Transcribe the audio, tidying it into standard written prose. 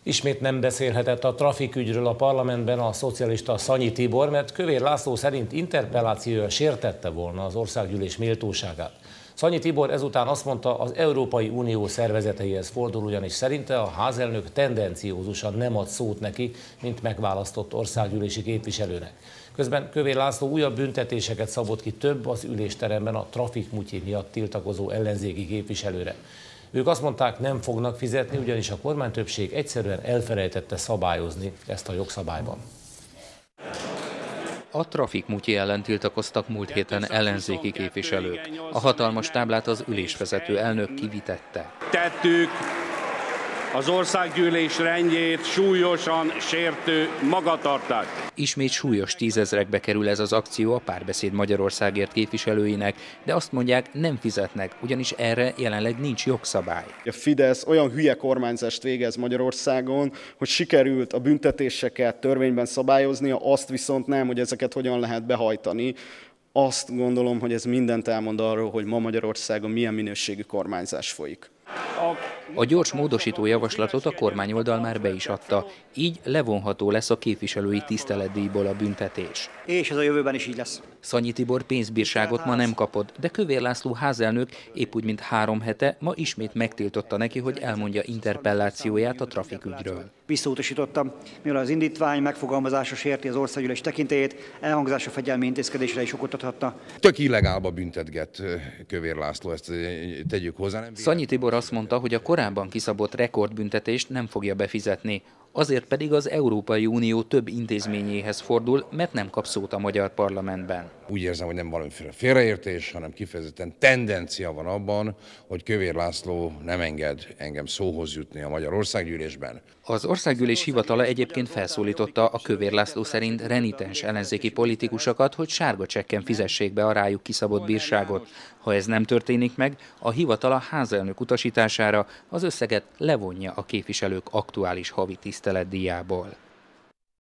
Ismét nem beszélhetett a trafikügyről a parlamentben a szocialista Szanyi Tibor, mert Kövér László szerint interpellációja sértette volna az országgyűlés méltóságát. Szanyi Tibor ezután azt mondta, az Európai Unió szervezeteihez fordul, ugyanis szerinte a házelnök tendenciózusan nem ad szót neki, mint megválasztott országgyűlési képviselőnek. Közben Kövér László újabb büntetéseket szabott ki több az ülésteremben a trafikmutyi miatt tiltakozó ellenzéki képviselőre. Ők azt mondták, nem fognak fizetni, ugyanis a kormánytöbbség egyszerűen elfelejtette szabályozni ezt a jogszabályban. A trafikmutyi ellen tiltakoztak múlt héten ellenzéki képviselők. A hatalmas táblát az ülésvezető elnök kivitette. Tettük az országgyűlés rendjét súlyosan sértő magatartást. Ismét súlyos tízezrekbe kerül ez az akció a Párbeszéd Magyarországért képviselőinek, de azt mondják, nem fizetnek, ugyanis erre jelenleg nincs jogszabály. A Fidesz olyan hülye kormányzást végez Magyarországon, hogy sikerült a büntetéseket törvényben szabályoznia, azt viszont nem, hogy ezeket hogyan lehet behajtani. Azt gondolom, hogy ez mindent elmond arról, hogy ma Magyarországon milyen minőségű kormányzás folyik. A gyors módosító javaslatot a kormányoldal már be is adta, így levonható lesz a képviselői tiszteletdíjból a büntetés. És ez a jövőben is így lesz. Szanyi Tibor pénzbírságot ma nem kapott, de Kövér László házelnök épp úgy, mint 3 hete, ma ismét megtiltotta neki, hogy elmondja interpellációját a trafikügyről. Visszautasítottam, mivel az indítvány megfogalmazása sérti az országgyűlés tekintélyét, elhangzása fegyelmi intézkedésre is okot adhatna. Tök illegálba büntetget Kövér László, ezt tegyük hozzá. Szanyi Tibor azt mondta, hogy a korábban kiszabott rekordbüntetést nem fogja befizetni, azért pedig az Európai Unió több intézményéhez fordul, mert nem kap szót a magyar parlamentben. Úgy érzem, hogy nem valamiféle félreértés, hanem kifejezetten tendencia van abban, hogy Kövér László nem enged engem szóhoz jutni a Magyar Országgyűlésben. Az országgyűlés hivatala egyébként felszólította a Kövér László szerint renitens ellenzéki politikusokat, hogy sárga csekken fizessék be a rájuk kiszabott bírságot. Ha ez nem történik meg, a hivatal a házelnök utasítására az összeget levonja a képviselők aktuális havi tiszteletdíjából.